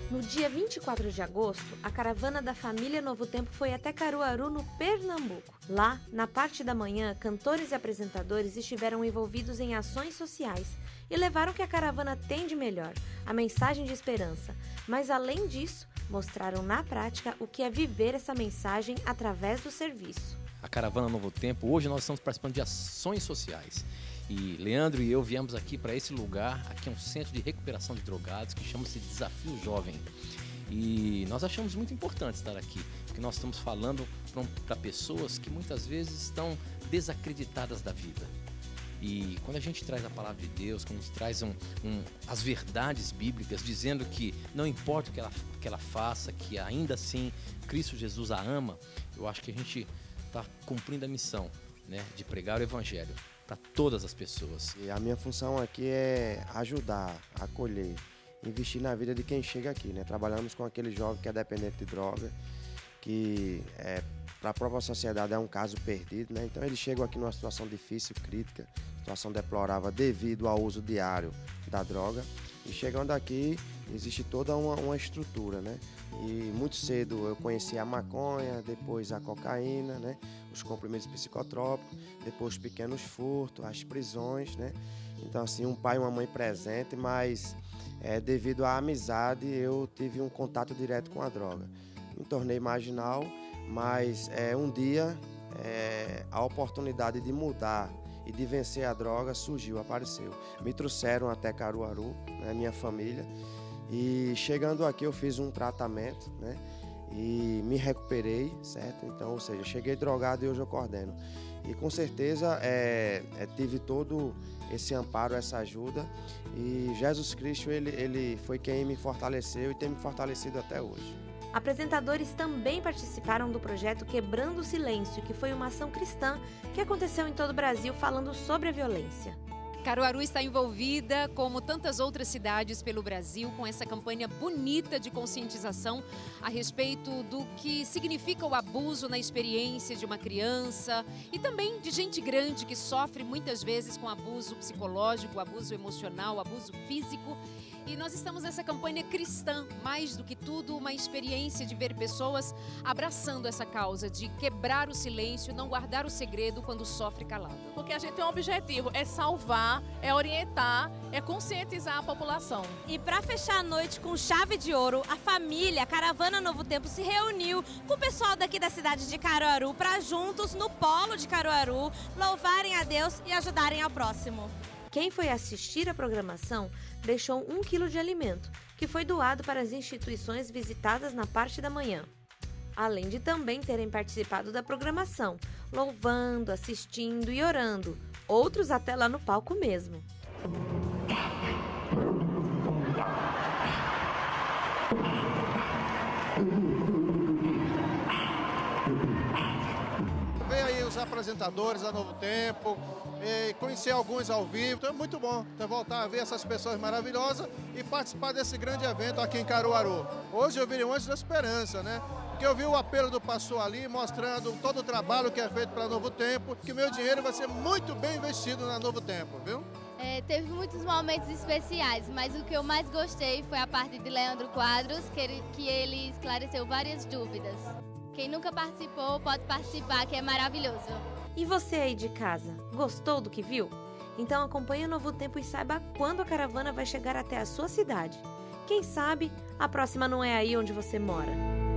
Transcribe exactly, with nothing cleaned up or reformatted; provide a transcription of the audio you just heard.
No dia vinte e quatro de agosto, a caravana da família Novo Tempo foi até Caruaru, no Pernambuco. Lá, na parte da manhã, cantores e apresentadores estiveram envolvidos em ações sociais e levaram o que a caravana tem de melhor, a mensagem de esperança. Mas, além disso, mostraram na prática o que é viver essa mensagem através do serviço. A Caravana Novo Tempo, hoje nós estamos participando de ações sociais. E Leandro e eu viemos aqui para esse lugar, aqui é um centro de recuperação de drogados que chama-se Desafio Jovem. E nós achamos muito importante estar aqui, porque nós estamos falando para pessoas que muitas vezes estão desacreditadas da vida. E quando a gente traz a palavra de Deus, quando a gente traz um, um, as verdades bíblicas, dizendo que não importa o que ela, que ela faça, que ainda assim Cristo Jesus a ama, eu acho que a gente está cumprindo a missão, né, de pregar o Evangelho para todas as pessoas. E a minha função aqui é ajudar, acolher, investir na vida de quem chega aqui, né? Trabalhamos com aquele jovem que é dependente de droga, que é, para a própria sociedade é um caso perdido, né? Então eles chegam aqui numa situação difícil, crítica, situação deplorável devido ao uso diário da droga. E chegando aqui, existe toda uma, uma estrutura, né? E muito cedo eu conheci a maconha, depois a cocaína, né? Os comprimidos psicotrópicos, depois os pequenos furtos, as prisões, né? Então, assim, um pai e uma mãe presente, mas é, devido à amizade eu tive um contato direto com a droga. Me tornei marginal, mas é, um dia é, a oportunidade de mudar e de vencer a droga surgiu, apareceu. Me trouxeram até Caruaru, né, minha família, e chegando aqui eu fiz um tratamento, né, e me recuperei, certo? Então, ou seja, cheguei drogado e hoje eu coordeno. E com certeza é, é, tive todo esse amparo, essa ajuda, e Jesus Cristo ele, ele foi quem me fortaleceu e tem me fortalecido até hoje. Apresentadores também participaram do projeto Quebrando o Silêncio, que foi uma ação cristã que aconteceu em todo o Brasil falando sobre a violência. Caruaru está envolvida, como tantas outras cidades pelo Brasil, com essa campanha bonita de conscientização a respeito do que significa o abuso na experiência de uma criança e também de gente grande que sofre muitas vezes com abuso psicológico, abuso emocional, abuso físico. E nós estamos nessa campanha cristã, mais do que tudo uma experiência de ver pessoas abraçando essa causa, de quebrar o silêncio, não guardar o segredo quando sofre calado. Porque a gente tem um objetivo, é salvar, é orientar, é conscientizar a população. E para fechar a noite com chave de ouro, a família a Caravana Novo Tempo se reuniu com o pessoal daqui da cidade de Caruaru para juntos, no polo de Caruaru, louvarem a Deus e ajudarem ao próximo. Quem foi assistir a programação deixou um quilo de alimento, que foi doado para as instituições visitadas na parte da manhã. Além de também terem participado da programação, louvando, assistindo e orando, outros até lá no palco mesmo. Vem aí os apresentadores da Novo Tempo, e conhecer alguns ao vivo. Então é muito bom então, voltar a ver essas pessoas maravilhosas e participar desse grande evento aqui em Caruaru. Hoje eu vi o Anjo da Esperança, né? Porque eu vi o apelo do pastor ali, mostrando todo o trabalho que é feito para Novo Tempo, que meu dinheiro vai ser muito bem investido na Novo Tempo, viu? É, teve muitos momentos especiais, mas o que eu mais gostei foi a parte de Leandro Quadros, que ele, que ele esclareceu várias dúvidas. Quem nunca participou pode participar, que é maravilhoso. E você aí de casa, gostou do que viu? Então acompanhe o Novo Tempo e saiba quando a caravana vai chegar até a sua cidade. Quem sabe, a próxima não é aí onde você mora.